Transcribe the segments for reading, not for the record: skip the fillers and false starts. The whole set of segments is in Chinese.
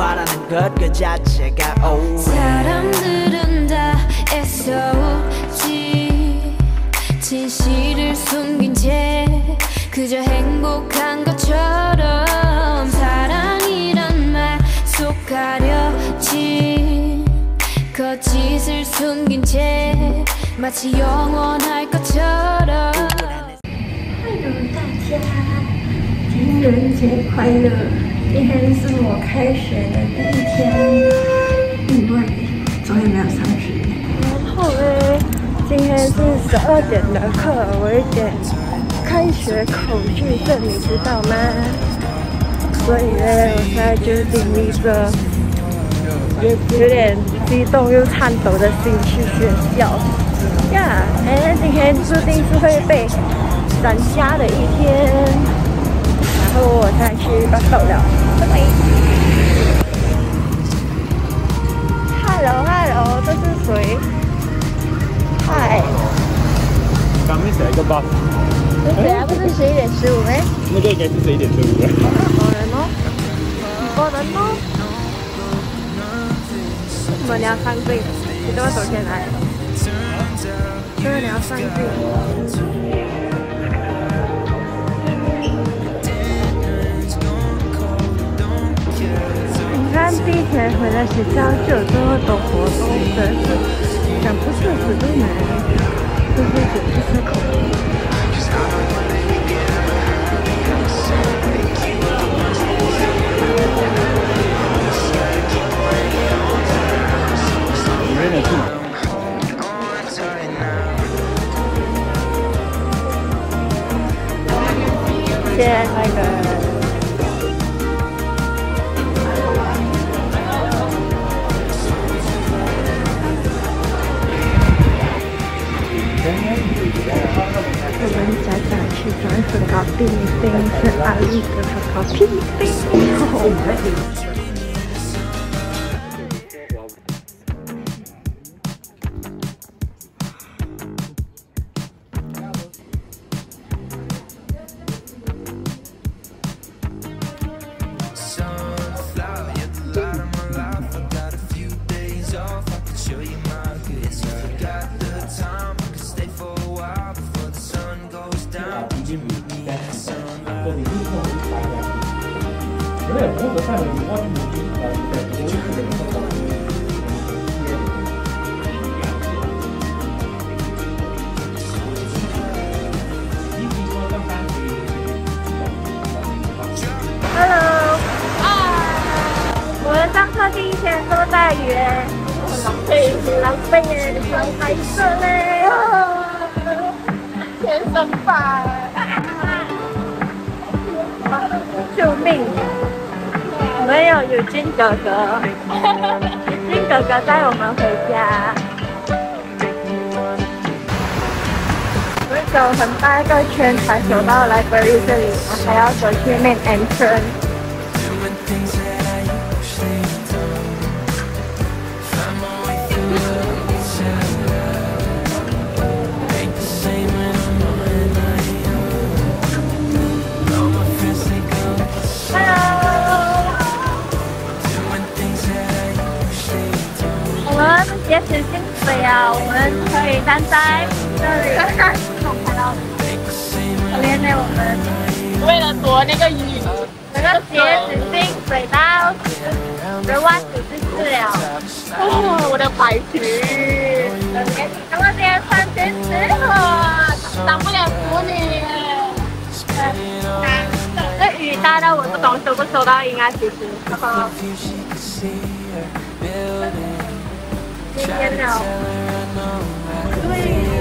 바라는 것 그 자체가 사람들은 다 애써오지 진실을 숨긴 채 그저 행복한 것처럼 사랑이란 말 속 가려진 거짓을 숨긴 채 마치 영원할 것처럼 Hello 大家，情人节快乐！今天是我开学的第一天，因为昨天没有上学。然后呢，今天是12点的课，我有点开学恐惧症，你知道吗？所以呢，我现在就经历着有点激动又颤抖的心去学校。呀，今天注定是会被斩瞎的一天。然后我现在去把手了，拜拜。Hello， 这是谁？嗨。 刚刚写一个 bus。 对啊，不是11点15咩？ 那个应该是11点15的。 多人哦，几个人哦？为什么你要上镜？你怎么昨天来？因为你要上镜。你看第一天回来学校就有这么多活动，真是想不出死都没，就是简直是恐怖。现在那个我们家长去专属搞冰冰是阿丽的搞冰冰。Hello， 我们上课第一天都在语言，很狼狈耶，你穿白色嘞，天生吧，救命！我们有Eugene哥哥，Eugene哥哥带我们回家。我们走很大一个圈才走到library这里，我还要走去main entrance。我们截止进水啊！我们可以站在这里，看到可怜的我们，为了躲那个雨，那个截止进水到10万94了。哦，我的白裙，那么今天穿裙子，挡不了福你。这雨大到我不懂收不收到音啊，其实。今天了，对。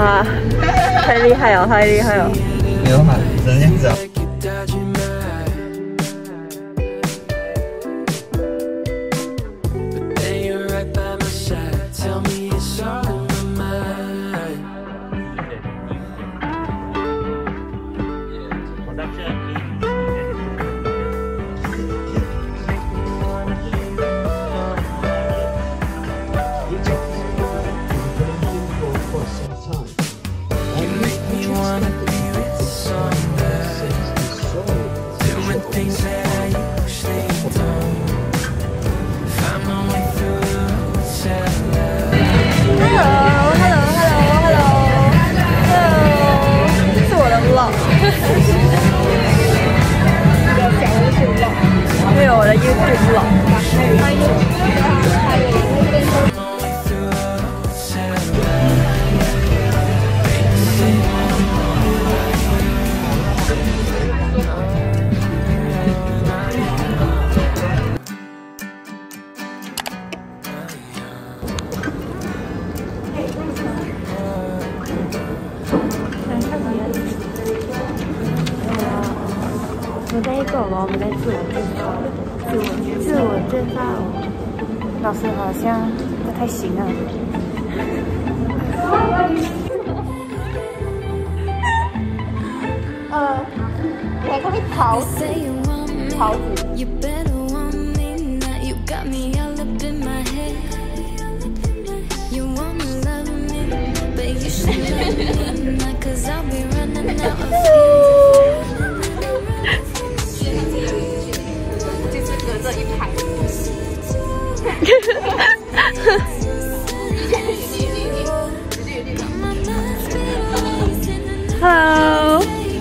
哇，太厉害哦，太厉害哦！ 没有嘛，只能这样子啊。 还有我的 YouTube vlog。我在一个我们在自我介绍，老师好像不太行啊。我看你桃子。 就是隔着一排。Hello，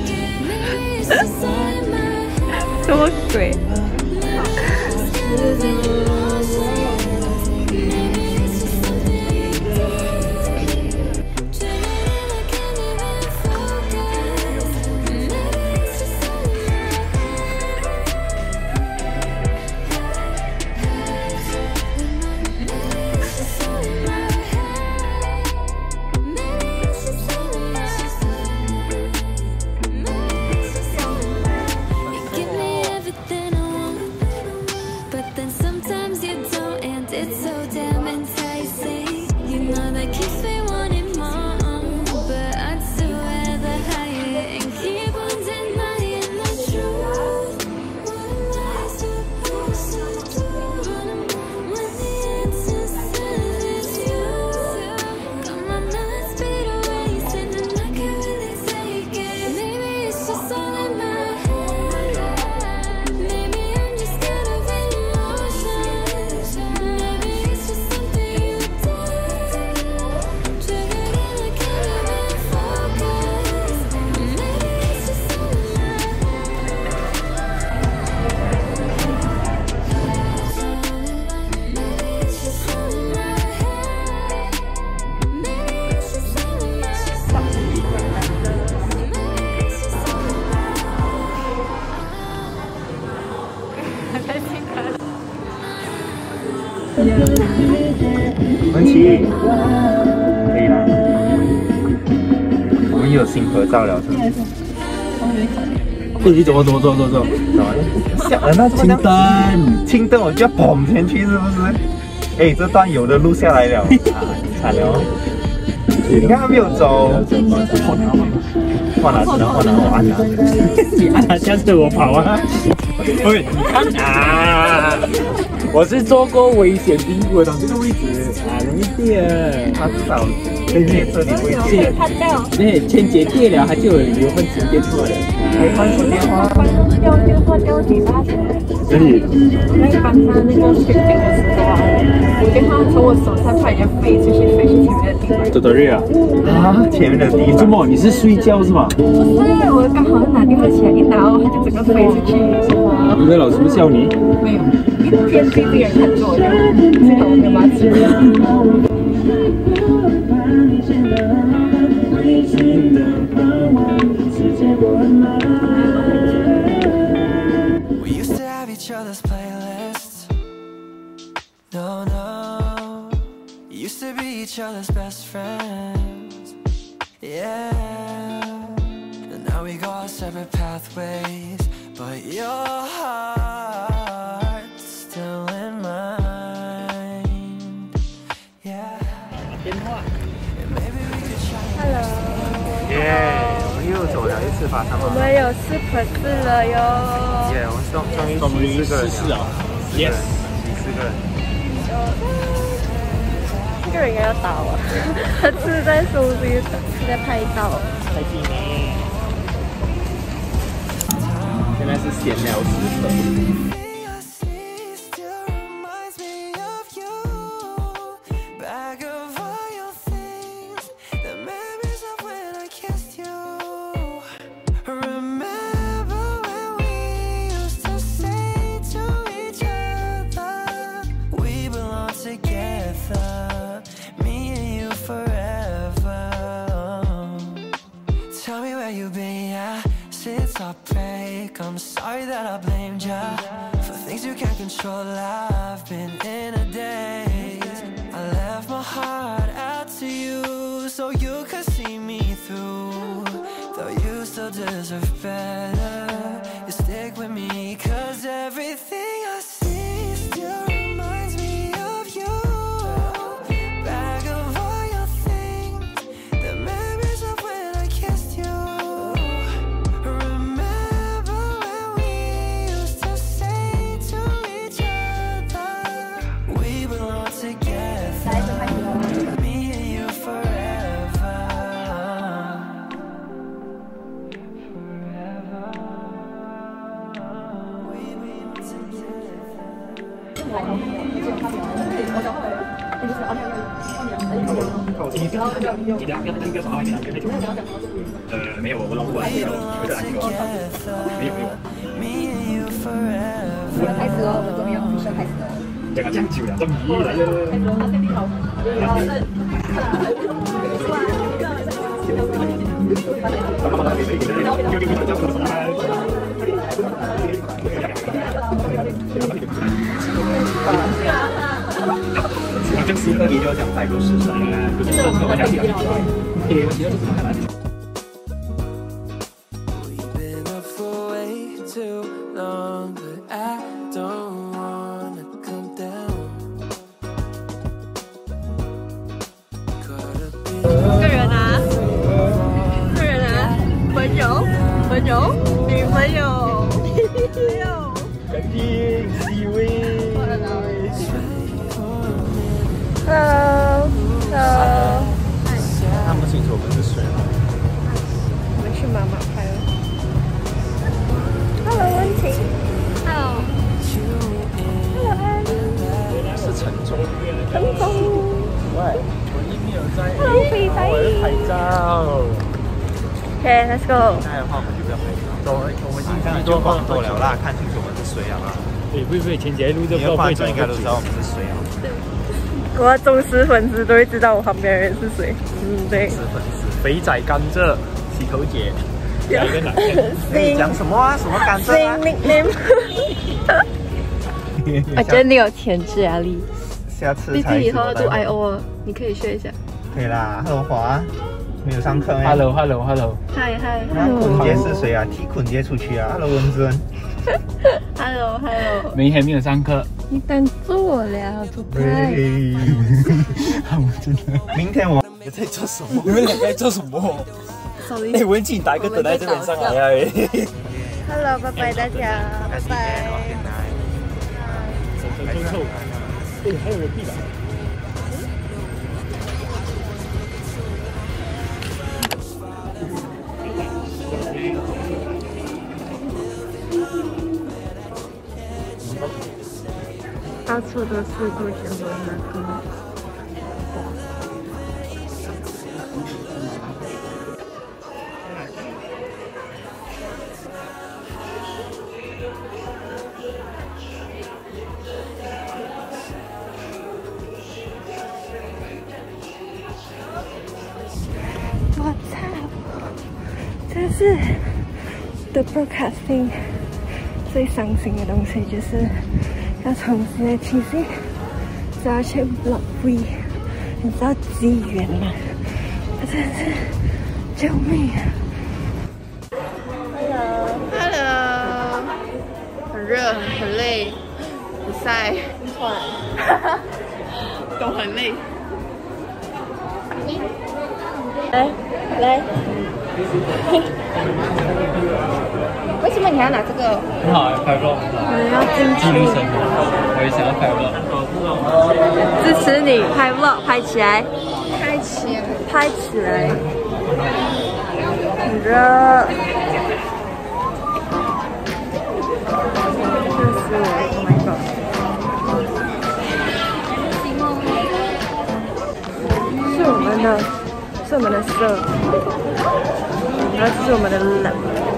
什么鬼？ 文琪，可以啦。我们有新合照了，是吗？ 你走， 走啊！吓人啊！青灯，我就要跑前去，是不是？哎，这段有的录下来了，啊，惨了！你看他没有走，换哪？我按哪？ 你按哪下着我跑啊？喂，你看啊！我是做过危险bingo的这个位置啊，容易跌。 他至少对面这里危险。 对，千节跌了，它就有份钱跌出来了。 可以换出电话。 掉几把钱？ 可以。 那一般上那个水晶的时候啊，我电话从我手上突然间飞出去前面的地方。 多多瑞啊！ 啊，前面的地方。 周末你是睡觉是吗？ 不是，我刚好拿电话起来一拿哦，它就整个飞出去。 你的老师不笑你？ 没有，一边对着人看着我，幸好我没有把它吃掉。 We used to have each other's playlists. No, used to be each other's best friends. Yeah, and now we go our separate pathways, but your heart's still in mine. Yeah. 电话。 Hello。 耶，我们又走了一次发生了。 我们有4盆子了哟。 耶，我们终于14个人了。Yes， 14个人。 这个人应该要打我，他是在收集，是在拍照。 开心呢。现在是闲聊时刻。 I'm sorry that I blamed you for things you can't control. I've been in a daze. I left my heart out to you so you could see me through. Though you still deserve better, you stick with me, cause everything I see still reminds me of you. Bag of all your things, the memories of when I kissed you. 没有，我老婆有点篮球，没有。 开始哦，我们终于要正式开始了。 这个讲究了，终于来了。这个新的也要讲太多事实了，不是说我讲讲。我觉得是怎么看来？ 朋友，女朋友， 肯定是一位。 Hello，Hello。 他们清楚我们是谁吗？ 我们去妈妈拍了。Hello， 温情。Hello。Hello， 安。 是陈总。 陈总。 喂，我一没有在。 Hello， 肥仔。 我要拍照。 OK，Let's go。 那的话我们就不要拍照。走，我们现在就广州了啦，看清楚我们是谁了啦。 会不会前几路就你的观众应该都知道我们是谁啊。 我的忠实粉丝都会知道我旁边人是谁。对。 忠实粉丝。 肥仔甘蔗，洗头姐。 你讲什么啊？什么甘蔗啊？ 我觉得你有潜质啊，丽。 下次毕竟以后要读 IO 了，你可以学一下。 可以啦 ，Hello 华。 没有上课哎 Hello。 嗨。 那坤杰是谁啊？踢坤杰出去啊 ！Hello 文尊。 Hello。 明天没有上课。 你挡住我了，不拍。 真的。 明天我你在做什么？你们两个在做什么？哎，文静打一个等在这边上来啊 ！Hello， 拜拜大家，拜拜。 很臭。哎，还有人地板。 到处都是过结婚的歌。我操！这是 The Broadcasting 最伤心的东西，就是要从现在起薪，就要去 Block V， 你知道几远吗？我真的是救命！Hello， 很热，很累，很晒，都很累。来，为什么你要拿这个？ 很好，拍 vlog 很好。 我要进去。 我也想要拍 vlog。 支持你拍 vlog， 拍起来，拍起来，很热。这是Oh my god， 是我们的色，然后这是我们的冷。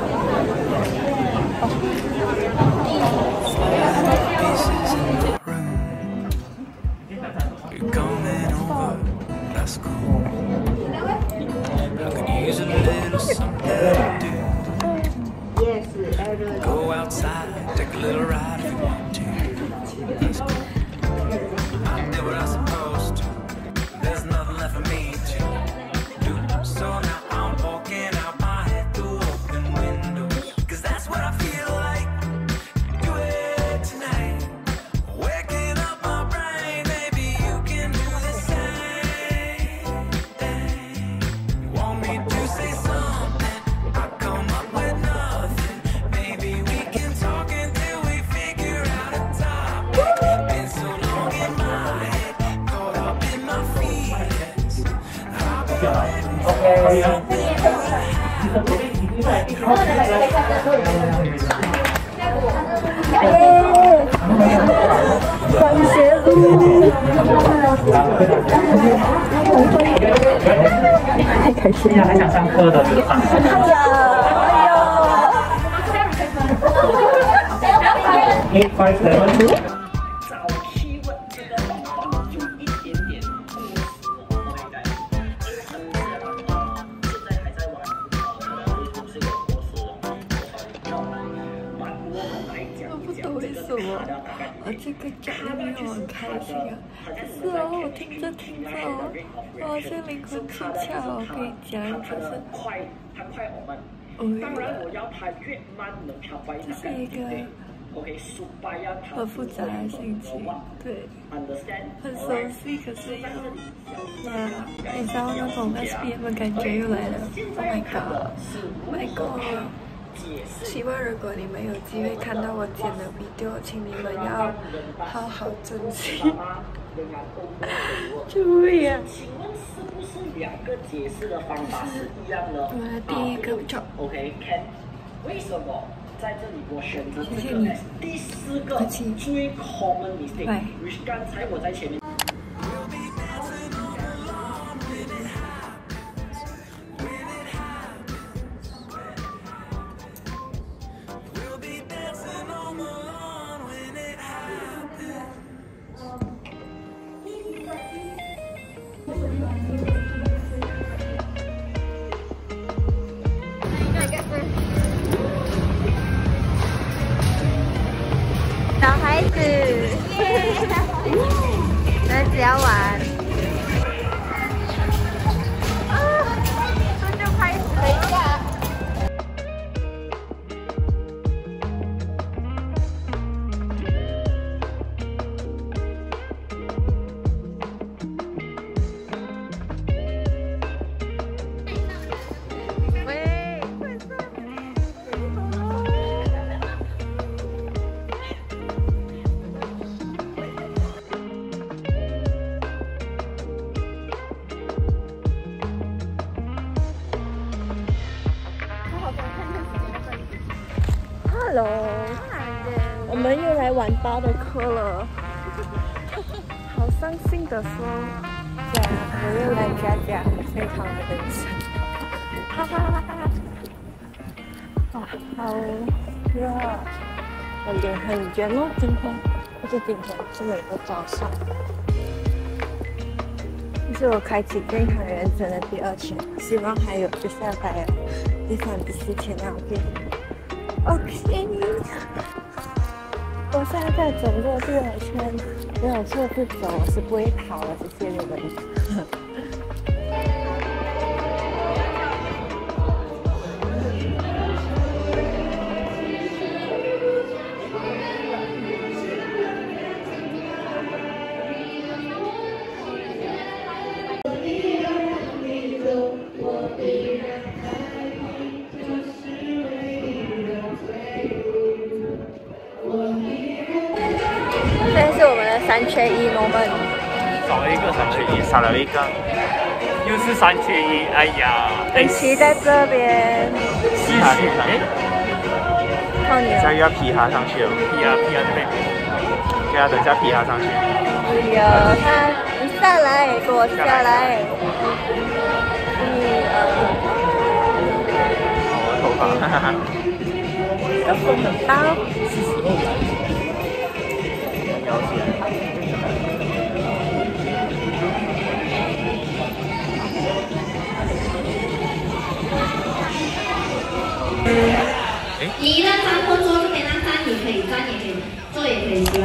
Go outside, take a little ride if you want to. Let's go. I did what I was supposed to. There's nothing left for me to do. So now I'm walking out my head through open windows. Cause that's what I feel like. Do it tonight. Waking up my brain, maybe you can do the same thing. You want me to say something? I come up with nothing. Maybe we can talk until we figure out a topic. Been so long in my head, caught up in my feelings. I'll be waiting for something 太开心了，还想上课的地方。857 不懂为什么我这个讲的没有很开心啊。可是哦，我听着哦，我好像灵魂出窍哦。我跟你讲，就是这是一个很复杂的心情，对，很熟悉，可是又你知道那种 SPM 的感觉又来了。Oh my god，Oh my god！ 希望如果你们有机会看到我剪的 video， 请你们要好好珍惜。救命啊！我的第一个 job。为什么在这里我选择这个第四个最 common mistake？ 刚才我在前面。 小孩子，儿子要玩。这就开始了一下。Hello， 我们又来晚八的课了，好伤心的说，我又来加，非常的认真，哈哈哈哈！哇，好热，我脸很圆哦，今天不是今天，是每个早上。这是我开启健康人生的第2天，希望还有接下来第3、第4天要给你。OK， 我现在在整个第2圈，没有测试走，我是不会跑的，谢谢你们。 3缺1 moment。 少了一个， 少了一个， 又是3缺1，哎呀！ 很期待这边， 皮哈上去， 靠你了。 现在又要皮哈上去了， 皮啊这边， 对啊，等一下皮哈上去。 哎呀，你下来，给我下来。 我的头发，哈哈。 要风很大。 是时候来了。 了解。 你让他不做就可以让站也可以，站也可以，坐也可以。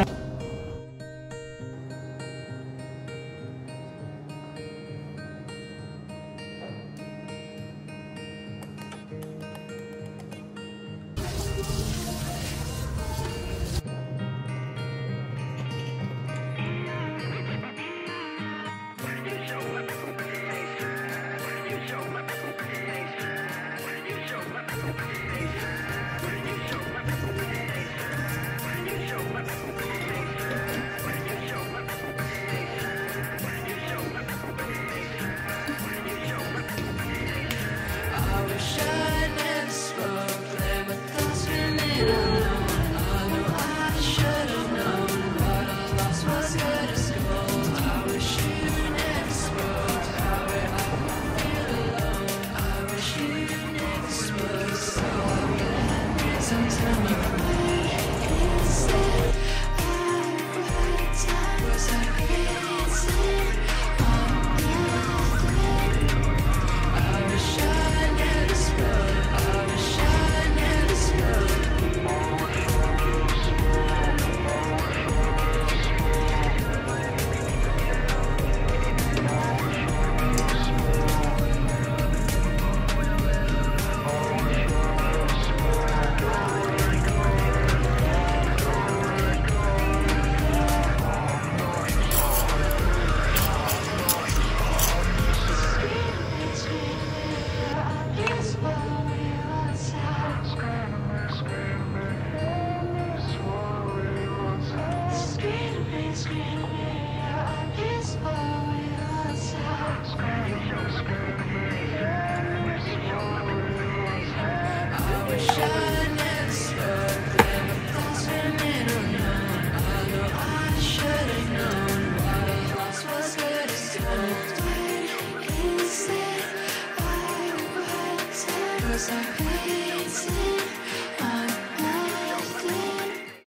'Cause I hate it.